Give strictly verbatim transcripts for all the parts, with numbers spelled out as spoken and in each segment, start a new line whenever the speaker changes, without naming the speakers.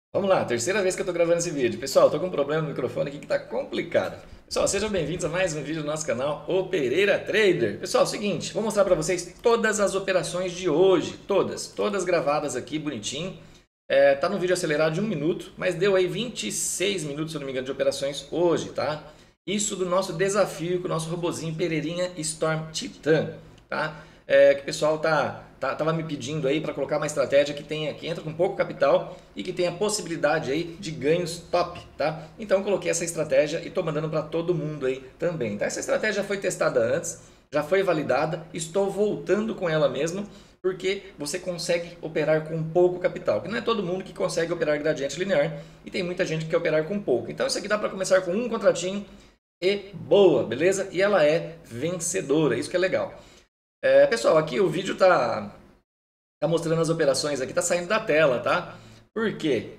Vamos lá, terceira vez que eu tô gravando esse vídeo. Pessoal, tô com um problema no microfone aqui que tá complicado. Pessoal, sejam bem-vindos a mais um vídeo do nosso canal, O Pereira Trader. Pessoal, é o seguinte, vou mostrar para vocês todas as operações de hoje, todas, todas gravadas aqui bonitinho. É, tá no vídeo acelerado de um minuto, mas deu aí vinte e seis minutos, se eu não me engano, de operações hoje, tá? Isso do nosso desafio com o nosso robozinho Pereirinha Storm Titan, tá? É, que o pessoal tá, tá, tava me pedindo aí para colocar uma estratégia que tenha, que entra com pouco capital e que tenha possibilidade aí de ganhos top, tá? Então coloquei essa estratégia e tô mandando para todo mundo aí também, tá? Essa estratégia já foi testada antes, já foi validada, estou voltando com ela mesmo, porque você consegue operar com pouco capital, que não é todo mundo que consegue operar gradiente linear e tem muita gente que quer operar com pouco. Então isso aqui dá para começar com um contratinho e boa, beleza? E ela é vencedora, isso que é legal. É, pessoal, aqui o vídeo tá, tá mostrando as operações aqui, tá saindo da tela, tá? Por quê?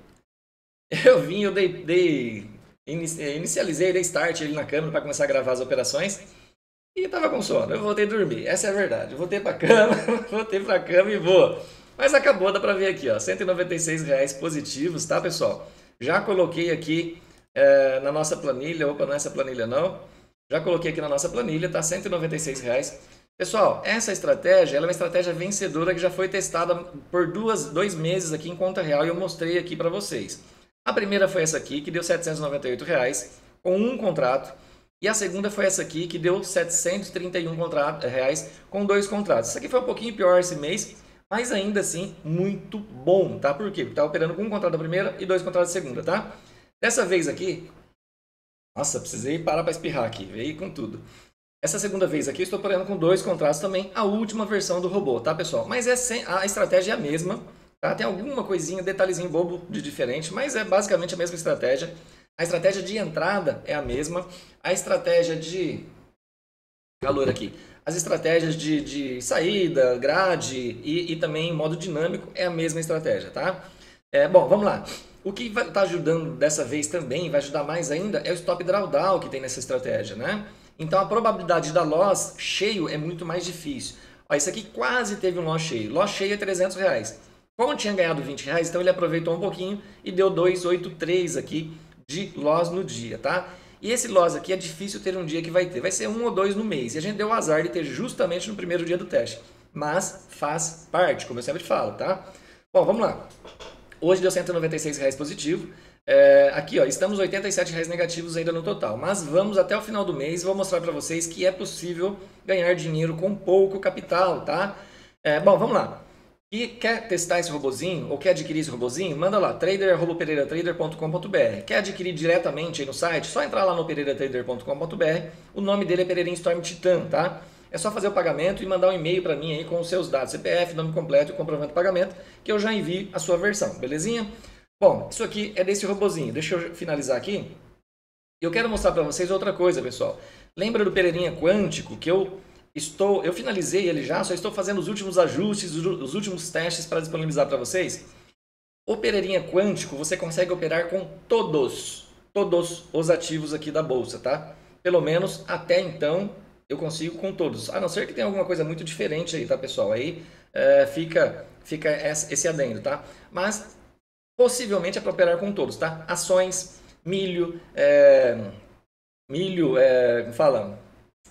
Eu vim, eu dei, dei inicializei, dei start ali na câmera para começar a gravar as operações e tava com sono. Eu voltei a dormir, essa é a verdade. Eu voltei pra cama, voltei pra cama e vou. Mas acabou, dá pra ver aqui, ó, cento e noventa e seis reais positivos, tá, pessoal? Já coloquei aqui é, na nossa planilha, opa, não é essa planilha não. Já coloquei aqui na nossa planilha, tá? cento e noventa e seis reais. Pessoal, essa estratégia ela é uma estratégia vencedora que já foi testada por duas, dois meses aqui em conta real e eu mostrei aqui para vocês. A primeira foi essa aqui, que deu setecentos e noventa e oito reais com um contrato. E a segunda foi essa aqui, que deu setecentos e trinta e um reais com dois contratos. Isso aqui foi um pouquinho pior esse mês, mas ainda assim muito bom, tá? Por quê? Porque tá operando com um contrato da primeira e dois contratos da segunda, tá? Dessa vez aqui, nossa, precisei parar para espirrar aqui, veio com tudo. Essa segunda vez aqui eu estou operando com dois contratos também, a última versão do robô, tá, pessoal? Mas é sem, a estratégia é a mesma, tá? Tem alguma coisinha, detalhezinho bobo de diferente, mas é basicamente a mesma estratégia. A estratégia de entrada é a mesma, a estratégia de calor aqui, as estratégias de, de saída, grade e, e também modo dinâmico é a mesma estratégia, tá? É, bom, vamos lá. O que vai estar ajudando dessa vez também, vai ajudar mais ainda, é o stop drawdown que tem nessa estratégia, né? Então a probabilidade da loss cheio é muito mais difícil. Ó, isso aqui quase teve um loss cheio. Loss cheio é trezentos reais. Como tinha ganhado vinte reais, então ele aproveitou um pouquinho e deu duzentos e oitenta e três aqui de loss no dia, tá? E esse loss aqui é difícil ter um dia que vai ter. Vai ser um ou dois no mês. E a gente deu o azar de ter justamente no primeiro dia do teste. Mas faz parte, como eu sempre falo, tá? Bom, vamos lá. Hoje deu cento e noventa e seis reais positivo. É, aqui, ó, estamos oitenta e sete reais negativos ainda no total. Mas vamos até o final do mês e vou mostrar para vocês que é possível ganhar dinheiro com pouco capital, tá? É, bom, vamos lá. E quer testar esse robozinho ou quer adquirir esse robozinho? Manda lá, trader arroba pereira trader ponto com ponto br. Quer adquirir diretamente aí no site? Só entrar lá no pereira trader ponto com ponto br. O nome dele é Pereirinha Storm Titan, tá? É só fazer o pagamento e mandar um e-mail para mim aí com os seus dados, C P F, nome completo e comprovante de pagamento, que eu já envio a sua versão, belezinha? Bom, isso aqui é desse robozinho. Deixa eu finalizar aqui. Eu quero mostrar para vocês outra coisa, pessoal. Lembra do Pereirinha Quântico que eu estou, eu finalizei ele já, só estou fazendo os últimos ajustes, os últimos testes para disponibilizar para vocês. O Pereirinha Quântico você consegue operar com todos, todos os ativos aqui da bolsa, tá? Pelo menos até então eu consigo com todos, a não ser que tenha alguma coisa muito diferente aí, tá, pessoal? Aí é, fica, fica esse adendo, tá? Mas possivelmente é para operar com todos, tá? Ações, milho, é, milho, é, como fala?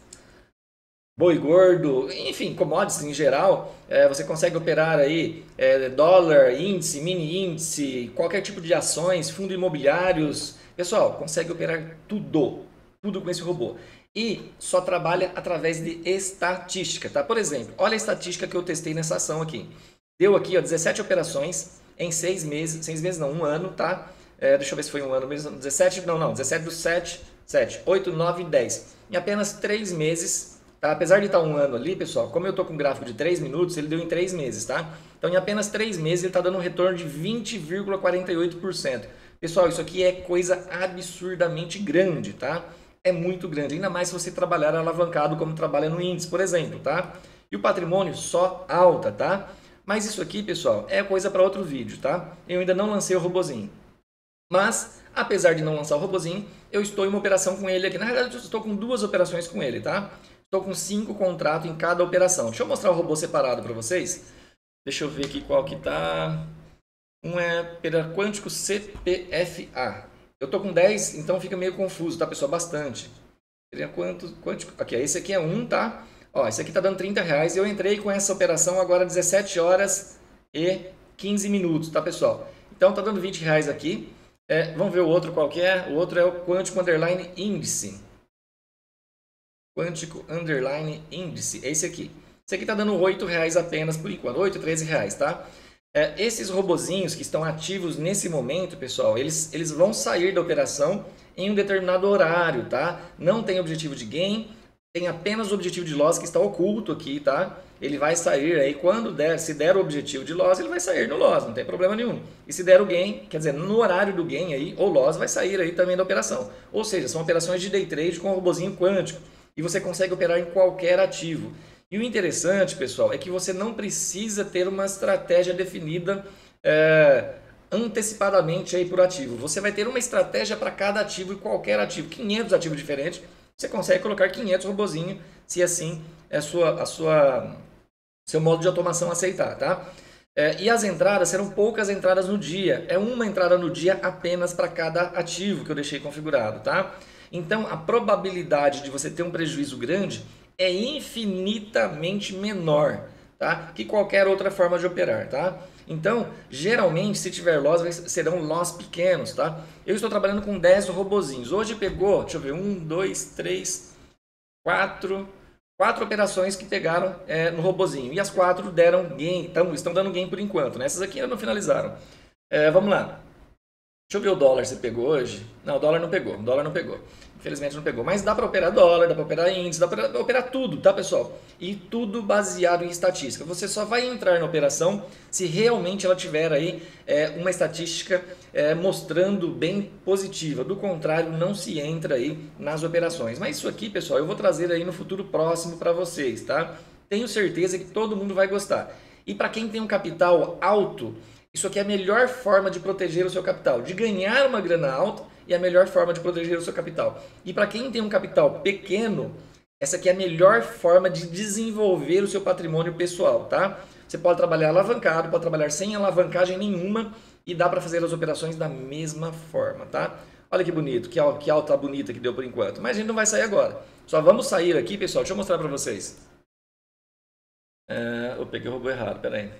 Boi gordo, enfim, commodities em geral, é, você consegue operar aí é, dólar, índice, mini índice, qualquer tipo de ações, fundos imobiliários. Pessoal, consegue operar tudo, tudo com esse robô. E só trabalha através de estatística, tá? Por exemplo, olha a estatística que eu testei nessa ação aqui. Deu aqui, ó, dezessete operações em seis meses, seis meses não, um ano, tá? É, deixa eu ver se foi um ano mesmo, dezessete, não, não, dezessete do sete, sete, oito, nove, dez. Em apenas três meses. Tá? Apesar de estar um ano ali, pessoal, como eu estou com um gráfico de três minutos, ele deu em três meses, tá? Então, em apenas três meses, ele está dando um retorno de vinte vírgula quarenta e oito por cento. Pessoal, isso aqui é coisa absurdamente grande, tá? É muito grande, ainda mais se você trabalhar alavancado como trabalha no índice, por exemplo, tá? E o patrimônio só alta, tá? Mas isso aqui, pessoal, é coisa para outro vídeo, tá? Eu ainda não lancei o robozinho. Mas, apesar de não lançar o robozinho, eu estou em uma operação com ele aqui. Na verdade, eu estou com duas operações com ele, tá? Estou com cinco contratos em cada operação. Deixa eu mostrar o robô separado para vocês. Deixa eu ver aqui qual que tá. Um é Pereira Quântico C P F A. Eu tô com dez, então fica meio confuso, tá, pessoal? Bastante. Pereira Quântico. Aqui, esse aqui é um, tá? Ó, esse aqui tá dando trinta reais. Eu entrei com essa operação agora dezessete horas e quinze minutos, tá, pessoal? Então tá dando vinte reais aqui. É, vamos ver o outro qual que é. O outro é o Quântico Underline Índice. Quântico Underline Índice. É esse aqui. Esse aqui tá dando oito reais apenas por enquanto. oito, treze reais, tá? É, esses robozinhos que estão ativos nesse momento, pessoal, eles, eles vão sair da operação em um determinado horário, tá? Não tem objetivo de gain, tem apenas o objetivo de loss que está oculto aqui, tá? Ele vai sair aí quando der, se der o objetivo de loss, ele vai sair no loss, não tem problema nenhum. E se der o gain, quer dizer, no horário do gain aí, ou loss, vai sair aí também da operação. Ou seja, são operações de day trade com o robozinho quântico. E você consegue operar em qualquer ativo. E o interessante, pessoal, é que você não precisa ter uma estratégia definida é, antecipadamente aí por ativo. Você vai ter uma estratégia para cada ativo e qualquer ativo. quinhentos ativos diferentes, você consegue colocar quinhentos robozinhos, se assim é a sua, a sua, seu modo de automação aceitar, tá? É, e as entradas serão poucas entradas no dia. É uma entrada no dia apenas para cada ativo que eu deixei configurado, tá? Então, a probabilidade de você ter um prejuízo grande é infinitamente menor, tá? Que qualquer outra forma de operar, tá? Então, geralmente, se tiver loss, serão loss pequenos, tá? Eu estou trabalhando com dez robozinhos. Hoje pegou, deixa eu ver, um, dois, três, quatro, quatro operações que pegaram é, no robozinho. E as quatro deram gain, então, estão dando gain por enquanto, né? Essas aqui ainda não finalizaram. É, vamos lá. Deixa eu ver o dólar, você pegou hoje? Não, o dólar não pegou, o dólar não pegou. Infelizmente não pegou, mas dá para operar dólar, dá para operar índice, dá para operar tudo, tá, pessoal? E tudo baseado em estatística. Você só vai entrar na operação se realmente ela tiver aí é, uma estatística é, mostrando bem positiva. Do contrário, não se entra aí nas operações. Mas isso aqui, pessoal, eu vou trazer aí no futuro próximo para vocês, tá? Tenho certeza que todo mundo vai gostar. E para quem tem um capital alto, isso aqui é a melhor forma de proteger o seu capital, de ganhar uma grana alta e a melhor forma de proteger o seu capital. E para quem tem um capital pequeno, essa aqui é a melhor forma de desenvolver o seu patrimônio pessoal, tá? Você pode trabalhar alavancado, pode trabalhar sem alavancagem nenhuma e dá para fazer as operações da mesma forma, tá? Olha que bonito, que alta bonita que deu por enquanto. Mas a gente não vai sair agora. Só vamos sair aqui, pessoal. Deixa eu mostrar para vocês. É, eu peguei o robô errado, peraí.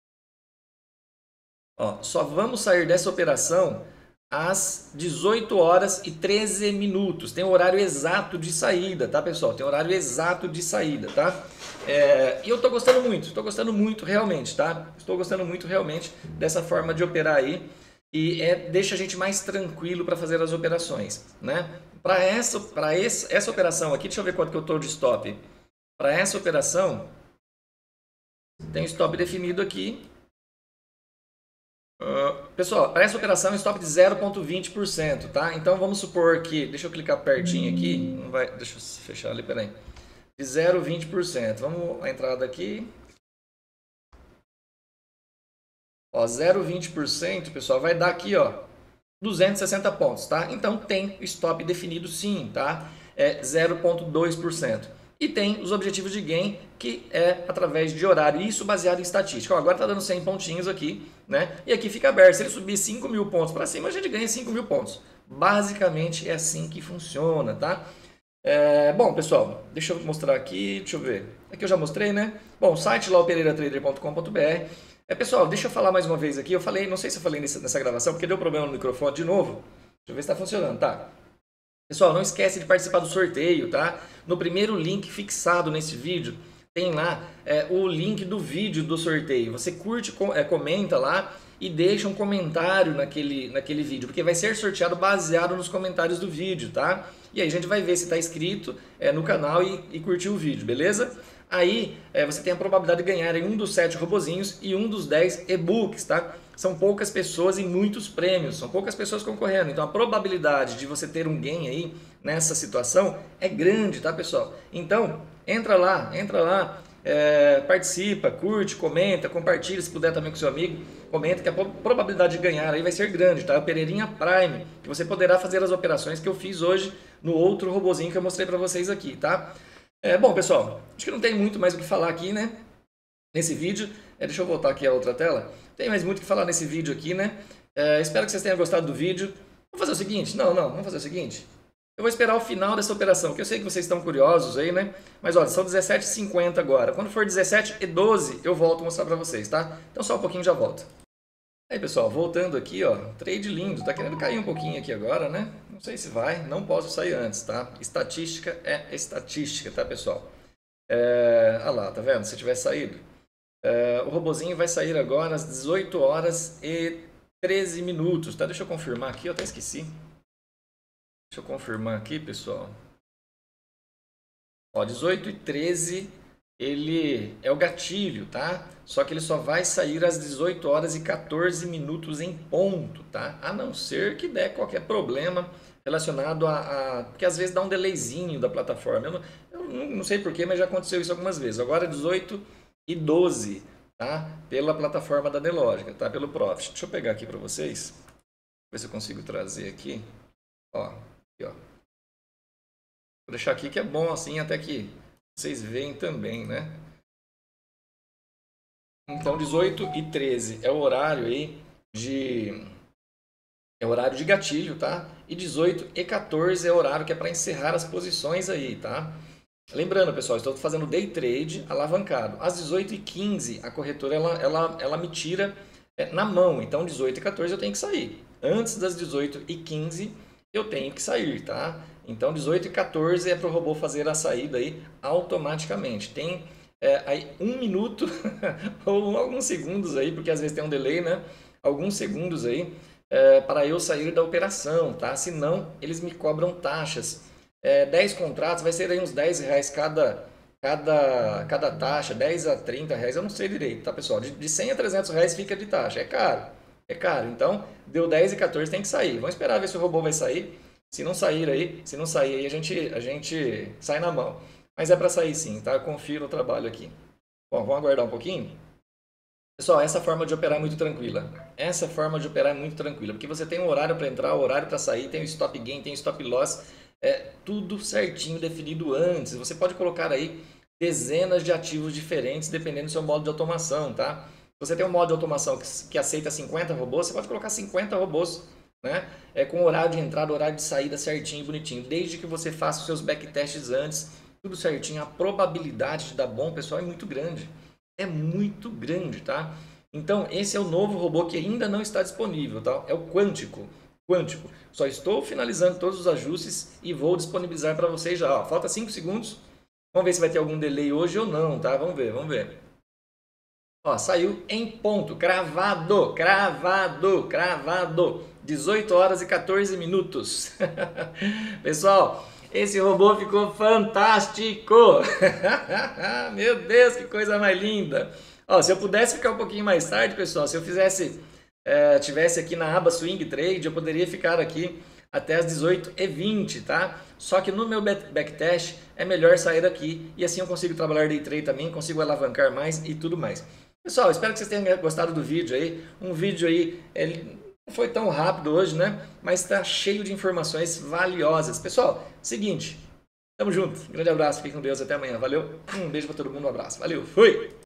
Ó, só vamos sair dessa operação às dezoito horas e treze minutos. Tem o horário exato de saída, tá, pessoal? Tem o horário exato de saída, tá? É, e eu tô gostando muito, tô gostando muito realmente, tá? Estou gostando muito realmente dessa forma de operar aí. E é, deixa a gente mais tranquilo para fazer as operações, né? Para essa, para essa, essa operação aqui, deixa eu ver quanto que eu tô de stop. Para essa operação, tem stop definido aqui. Uh, pessoal, para essa operação, stop de zero vírgula vinte por cento, tá? Então vamos supor que, deixa eu clicar pertinho aqui, não vai, deixa eu fechar ali, peraí. De zero vírgula vinte por cento. Vamos a entrada aqui. Ó, zero vírgula vinte por cento, pessoal, vai dar aqui, ó, duzentos e sessenta pontos, tá? Então tem o stop definido sim, tá? É zero vírgula dois por cento. E tem os objetivos de gain, que é através de horário, isso baseado em estatística. Ó, agora está dando cem pontinhos aqui, né? E aqui fica aberto. Se ele subir cinco mil pontos para cima, a gente ganha cinco mil pontos. Basicamente é assim que funciona, tá? É, bom, pessoal, deixa eu mostrar aqui, deixa eu ver. Aqui eu já mostrei, né? Bom, site lá, o pereira trader ponto com ponto br. É, pessoal, deixa eu falar mais uma vez aqui. Eu falei, não sei se eu falei nessa, nessa gravação, porque deu problema no microfone de novo. Deixa eu ver se está funcionando, tá? Pessoal, não esquece de participar do sorteio, tá? No primeiro link fixado nesse vídeo, tem lá é, o link do vídeo do sorteio. Você curte, é, comenta lá e deixa um comentário naquele, naquele vídeo, porque vai ser sorteado baseado nos comentários do vídeo, tá? E aí a gente vai ver se está inscrito é, no canal e, e curtir o vídeo, beleza? Aí é, você tem a probabilidade de ganhar um dos sete robozinhos e um dos dez e-books, tá? São poucas pessoas e muitos prêmios, são poucas pessoas concorrendo. Então a probabilidade de você ter um gain aí nessa situação é grande, tá, pessoal? Então entra lá, entra lá, é, participa, curte, comenta, compartilha, se puder também com seu amigo, comenta que a probabilidade de ganhar aí vai ser grande, tá? O Pereirinha Prime, que você poderá fazer as operações que eu fiz hoje no outro robozinho que eu mostrei para vocês aqui, tá? É, bom, pessoal, acho que não tem muito mais o que falar aqui, né? Nesse vídeo, É, deixa eu voltar aqui a outra tela. Tem mais muito o que falar nesse vídeo aqui, né? É, espero que vocês tenham gostado do vídeo. Vamos fazer o seguinte? Não, não, vamos fazer o seguinte. Eu vou esperar o final dessa operação, que eu sei que vocês estão curiosos aí, né? Mas olha, são dezessete e cinquenta agora. Quando for dezessete e doze, eu volto a mostrar pra vocês, tá? Então só um pouquinho e já volto. Aí, pessoal, voltando aqui, ó, trade lindo. Tá querendo cair um pouquinho aqui agora, né? Não sei se vai, não posso sair antes, tá? Estatística é estatística, tá, pessoal? É... Ah lá, tá vendo? Se tivesse saído. É... O robozinho vai sair agora às dezoito horas e treze minutos, tá? Deixa eu confirmar aqui, eu até esqueci. Deixa eu confirmar aqui, pessoal. Ó, dezoito e treze, ele é o gatilho, tá? Só que ele só vai sair às dezoito horas e quatorze minutos em ponto, tá? A não ser que der qualquer problema relacionado a... a... Porque às vezes dá um delayzinho da plataforma. Eu não, eu não sei porquê, mas já aconteceu isso algumas vezes. Agora é dezoito e doze, tá? Pela plataforma da Nelogica, tá? Pelo Profit. Deixa eu pegar aqui para vocês. Ver se eu consigo trazer aqui. Ó, aqui, ó. Vou deixar aqui que é bom assim, até que vocês veem também, né? Então, dezoito e treze é o horário aí de... É o horário de gatilho, tá? E dezoito e quatorze é o horário que é para encerrar as posições aí, tá? Lembrando, pessoal, estou fazendo day trade alavancado. Às dezoito e quinze, a corretora ela, ela, ela me tira é, na mão. Então, dezoito e quatorze eu tenho que sair. Antes das dezoito e quinze, eu tenho que sair, tá? Então, dezoito e quatorze é para o robô fazer a saída aí automaticamente. Tem é, aí um minuto ou alguns segundos aí, porque às vezes tem um delay, né? Alguns segundos aí é, para eu sair da operação, tá? Senão, eles me cobram taxas. É, dez contratos, vai ser aí uns dez reais cada, cada, cada taxa, dez a trinta reais, eu não sei direito, tá, pessoal? De, de cem a trezentos reais fica de taxa, é caro, é caro. Então, deu dez e quatorze, tem que sair. Vamos esperar ver se o robô vai sair. Se não sair aí, se não sair aí, a gente, a gente sai na mão. Mas é para sair sim, tá? Eu confio no trabalho aqui. Bom, vamos aguardar um pouquinho. Pessoal, essa forma de operar é muito tranquila. Essa forma de operar é muito tranquila, porque você tem um horário para entrar, um horário para sair, tem o stop gain, tem o stop loss, é tudo certinho definido antes. Você pode colocar aí dezenas de ativos diferentes dependendo do seu modo de automação, tá? Você tem um modo de automação que, que aceita cinquenta robôs, você pode colocar cinquenta robôs, né? É com horário de entrada, horário de saída certinho, bonitinho. Desde que você faça os seus backtests antes, tudo certinho. A probabilidade de dar bom, pessoal, é muito grande. É muito grande, tá? Então, esse é o novo robô que ainda não está disponível, tá? É o Quântico. Quântico. Só estou finalizando todos os ajustes e vou disponibilizar para vocês já. Ó, falta cinco segundos. Vamos ver se vai ter algum delay hoje ou não, tá? Vamos ver, vamos ver. Ó, saiu em ponto, cravado, cravado, cravado. dezoito horas e quatorze minutos. Pessoal, esse robô ficou fantástico. Meu Deus, que coisa mais linda. Ó, se eu pudesse ficar um pouquinho mais tarde, pessoal, se eu fizesse, é, tivesse aqui na aba Swing Trade, eu poderia ficar aqui até as dezoito e vinte, tá? Só que no meu backtest é melhor sair aqui e assim eu consigo trabalhar day trade também, consigo alavancar mais e tudo mais. Pessoal, espero que vocês tenham gostado do vídeo aí. Um vídeo aí, ele não foi tão rápido hoje, né? Mas está cheio de informações valiosas. Pessoal, seguinte, tamo junto. Um grande abraço, fiquem com Deus, até amanhã. Valeu, um beijo para todo mundo, um abraço. Valeu, fui!